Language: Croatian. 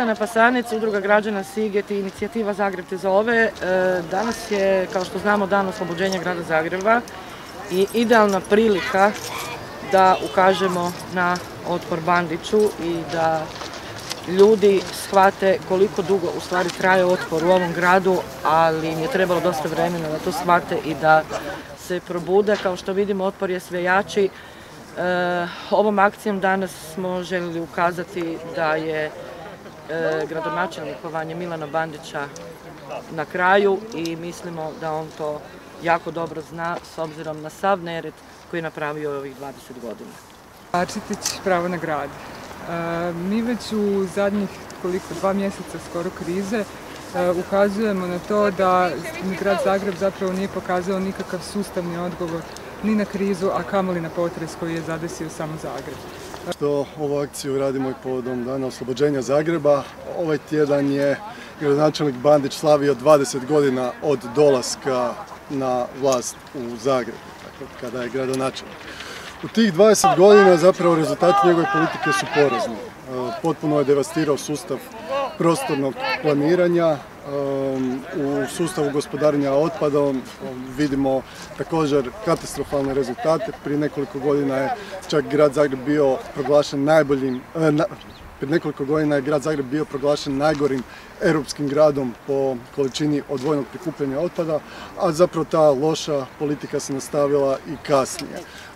Milana Bandića, Udruga građana Siget i inicijativa Zagreb Te Zove. Danas je, kao što znamo, dan oslobođenja grada Zagreba i idealna prilika da ukažemo na otpor Bandiću i da ljudi shvate koliko dugo u stvari traje otpor u ovom gradu, ali im je trebalo dosta vremena da to shvate i da se probude. Kao što vidimo, otpor je sve jači. Ovom akcijom danas smo željeli ukazati da je gradonačelnikovanje Milana Bandića na kraju i mislimo da on to jako dobro zna s obzirom na sav nered koji je napravio ovih 20 godina. Pravo na grad. Mi već u zadnjih 2 mjeseca skoro krize ukazujemo na to da grad Zagreb zapravo nije pokazao nikakav sustavni odgovor ni na krizu, a kamoli na potres koji je zadesio samo Zagreb. Što ovu akciju radimo i povodom dana oslobođenja Zagreba. Ovaj tjedan je gradonačelnik Bandić slavio 20 godina od dolaska na vlast u Zagrebu, dakle, kada je gradonačelnik. U tih 20 godina zapravo rezultati njegove politike su porazni. Potpuno je devastirao sustav prostornog planiranja, u sustavu gospodarenja otpadom vidimo također katastrofalne rezultate. Prije nekoliko godina je čak grad Zagreb bio proglašen najgorim europskim gradom po količini odvojenog prikupljanja otpada, a zapravo ta loša politika se nastavila i kasnije.